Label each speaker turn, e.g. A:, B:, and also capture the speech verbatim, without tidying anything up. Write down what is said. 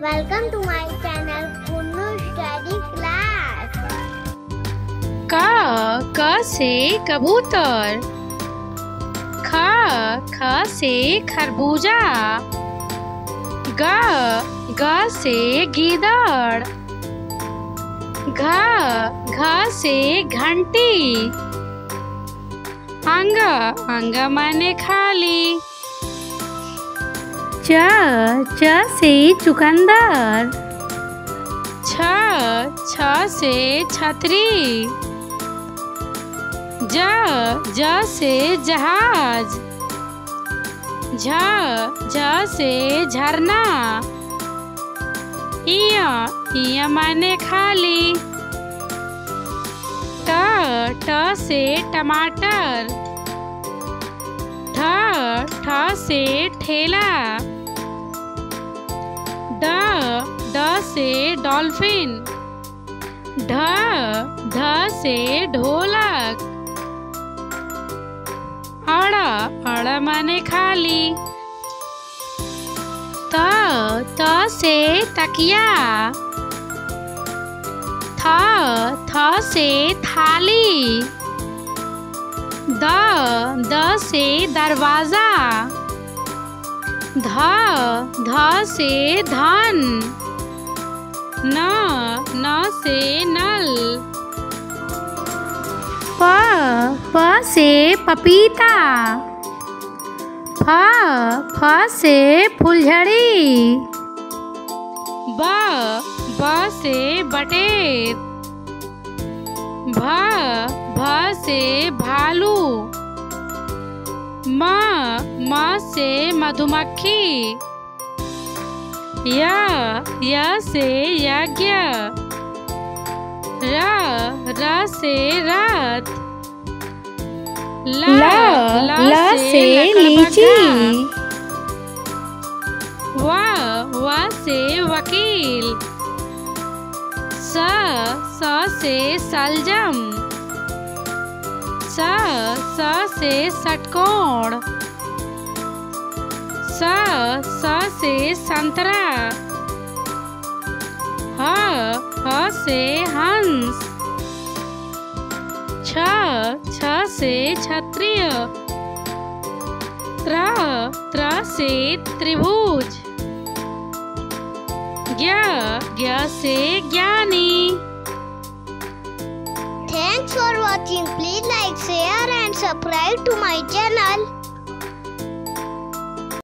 A: Welcome to my channel Kunnu Study Class.
B: क क से कबूतर। ख ख से खरबूजा। ग ग से गीदड़। घ घ से घंटी। अंग अंग माने खाली। च च से चुकंदर। छ छ से छतरी। ज ज से जहाज। झ झ से झरना। इया इया माने खाली। ट ट से टमाटर। ठ ठ से ठेला। ड ड से डॉल्फिन। ढ ढ से ढोलक। अड़ अड़ माने खाली। त त से तकिया। थ थ से थाली। द द से दरवाजा। ध ध से धन। न न से नल। प प से पपीता। फ फ से फुलझड़ी। ब ब से बटेर। भ भ से भालू। म म से मधुमक्खी। य य से यज्ञ। र र से रथ। ल ल से लीची। व व से वकील। स स से सलजम। स स से षटकोण। स स से संतरा। ह ह से हंस। छ छ से क्षत्रिय। त्र त्र से त्रिभुज। ज्ञ ज्ञ से ज्ञानी।
A: Thanks for watching. Please like, share and subscribe to my channel.